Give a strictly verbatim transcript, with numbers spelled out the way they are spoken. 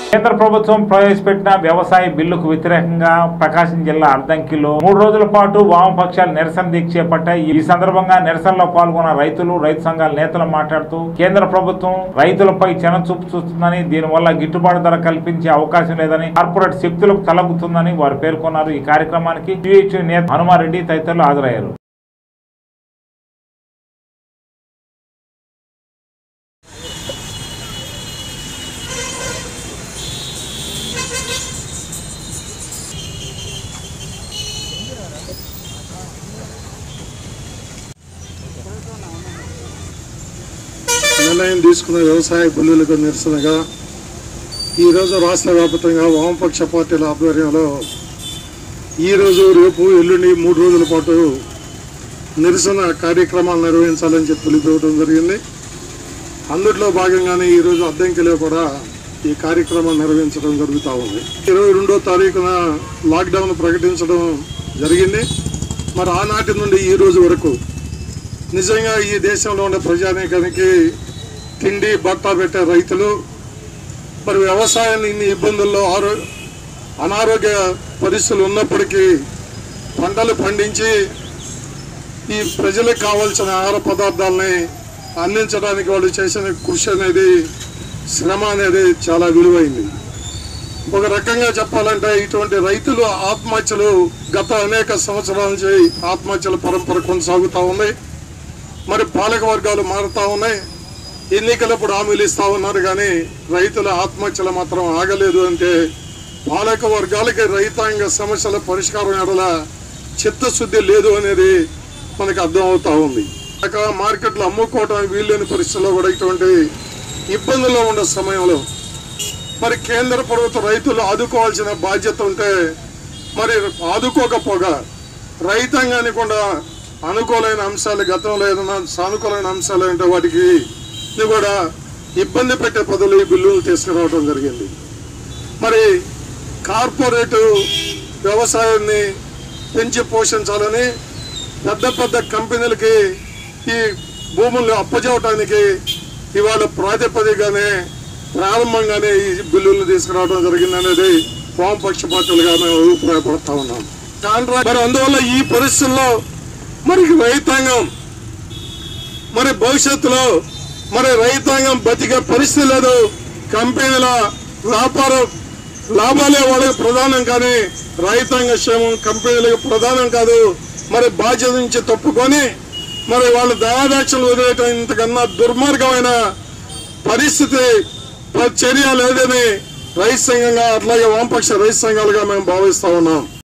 కేంద్ర ప్రభుత్వం ప్రవేశపెట్టిన వ్యవసాయ బిల్లుకు వ్యతిరేకంగా ప్రకాశం జిల్లా అర్ధంకిలో మూడు రోజుల పాటు వామపక్షాలు నిరసన దీక్ష చేపట్టాయి। ఈ సందర్భంగా నిరసనలో పాల్గొన్న రైతులు, రైతు సంఘాల నేతలు మాట్లాడుతూ కేంద్ర ప్రభుత్వం రైతులపై చిన్నచూపు చూస్తుందని, దీనివల్ల గిట్టుబాటు ధర కల్పించే అవకాశం లేదని, కార్పొరేట్ శక్తులకు తలగుతుందని వారు పేర్కొన్నారు। ఈ కార్యక్రమానికి సిహెచ్యు నేత హనుమారెడ్డి తదితరులు హాజరయ్యారు। నిర్ణయం తీసుకున్న వ్యవసాయ బిల్లులకు నిరసనగా ఈరోజు రాష్ట్ర వ్యాప్తంగా వామపక్ష పార్టీల ఆధ్వర్యంలో ఈరోజు, రేపు, ఎల్లుండి మూడు రోజుల పాటు నిరసన కార్యక్రమాలు నిర్వహించాలని చెప్పి పిలుపుకోవడం జరిగింది। అందులో భాగంగానే ఈరోజు అద్దంకిలో కూడా ఈ కార్యక్రమం నిర్వహించడం జరుగుతూ ఉంది। ఇరవై రెండో తారీఖున లాక్డౌన్ ప్రకటించడం జరిగింది। మరి ఆనాటి నుండి ఈ రోజు వరకు నిజంగా ఈ దేశంలో ఉండే ప్రజానీకానికి తిండి బట్ట పెట్టే రైతులు మరి వ్యవసాయాన్ని ఇన్ని ఇబ్బందుల్లో ఆరో అనారోగ్య పరిస్థితులు ఉన్నప్పటికీ పంటలు పండించి ఈ ప్రజలకు కావాల్సిన ఆహార పదార్థాలని అందించడానికి వాళ్ళు చేసిన కృషి అనేది, శ్రమ అనేది చాలా విలువైంది। ఒక రకంగా చెప్పాలంటే ఇటువంటి రైతులు ఆత్మహత్యలు గత అనేక సంవత్సరాల నుంచి ఆత్మహత్యల పరంపర కొనసాగుతూ ఉంది। మరి పాలక వర్గాలు మారుతూ ఉన్నాయి, ఎన్నికలప్పుడు హామీలు ఇస్తూ ఉన్నారు, కానీ రైతుల ఆత్మహత్యలు మాత్రం ఆగలేదు। అంటే పాలక వర్గాలకి రైతాంగ సమస్యల పరిష్కారం ఎడల చిత్తశుద్ధి లేదు అనేది మనకు అర్థమవుతూ ఉంది। మార్కెట్లో అమ్ముకోవడానికి వీల్లేని పరిస్థితుల్లో కూడా ఇటువంటి ఇబ్బందుల్లో ఉన్న సమయంలో మరి కేంద్ర ప్రభుత్వ రైతులు ఆదుకోవాల్సిన బాధ్యత ఉంటే మరి ఆదుకోకపోగా రైతాంగాన్ని కూడా అనుకూలమైన అంశాలు, గతంలో ఏదైనా సానుకూలమైన అంశాలు అంటే వాటికి కూడా ఇబ్బంది పెట్టే పద్ధతులు ఈ బిల్లులు తీసుకురావడం జరిగింది। మరి కార్పొరేటు వ్యవసాయాన్ని పెంచి పోషించాలని పెద్ద పెద్ద కంపెనీలకి ఈ భూములను అప్పచెప్పడానికి ఇవాళ ప్రాతిపదికగానే ప్రారంభంగానే ఈ బిల్లులు తీసుకురావడం జరిగింది అనేది వామపక్ష పార్టీలుగా మేము అభిప్రాయపడతా ఉన్నాం। మరి అందువల్ల ఈ పరిస్థితుల్లో మరి రైతాంగం మరి భవిష్యత్తులో మరి రైతాంగం బతికే పరిస్థితి లేదు। కంపెనీల వ్యాపార లాభాలే వాళ్ళకి ప్రధానం, కానీ రైతాంగ క్షేమం కంపెనీలకు ప్రధానం కాదు। మరి బాధ్యత నుంచి తప్పుకొని మరి వాళ్ళు దయాదాక్షలు వదిలేయటం ఇంతకన్నా దుర్మార్గమైన పరిస్థితి చర్య లేదని రైతు సంఘంగా, అట్లాగే వామపక్ష రైతు సంఘాలుగా మేము భావిస్తా ఉన్నాం।